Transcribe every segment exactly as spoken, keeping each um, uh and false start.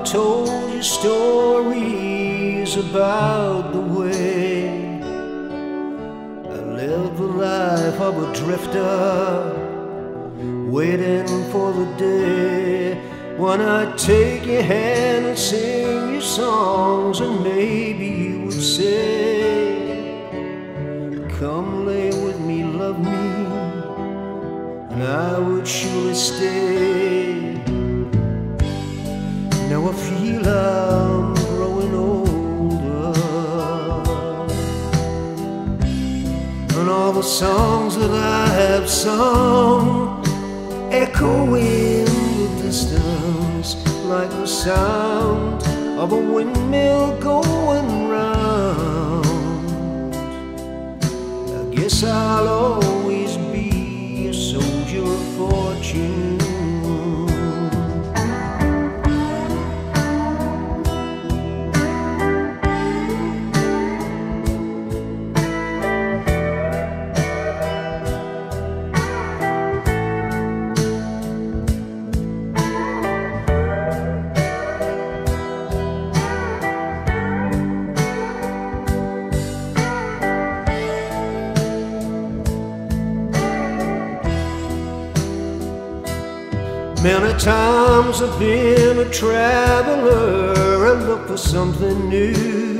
told you stories about the way I lived the life of a drifter, waiting for the day when I'd take your hand and sing you songs, and maybe you would say, come lay with me, love me, and I would surely stay. Now I feel I'm growing older, and all the songs that I have sung echo in the distance like the sound of a windmill going round. I guess I'll always be a soldier of fortune. Many times I've been a traveler and looked for something new.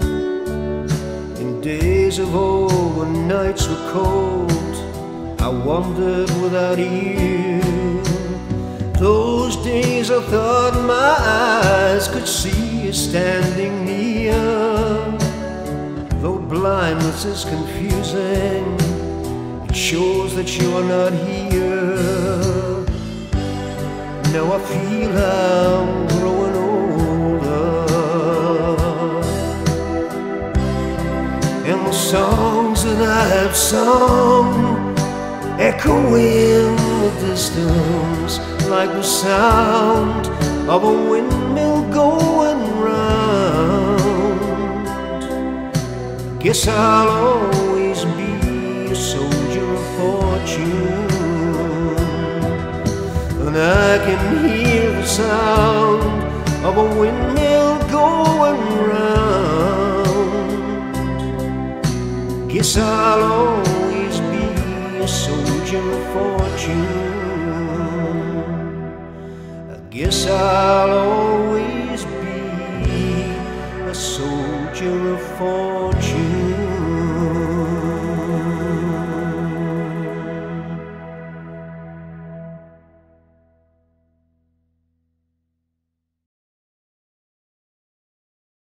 In days of old when nights were cold, I wandered without you. Those days I thought my eyes could see you standing near. Though blindness is confusing, it shows that you are not here. Now I feel I'm growing older, and the songs that I have sung echo in the distance like the sound of a windmill going round. Guess I'll always be a soldier of fortune, and I can hear the sound of a windmill going round. Guess I'll always be a soldier of fortune. I guess I'll always be a soldier of fortune.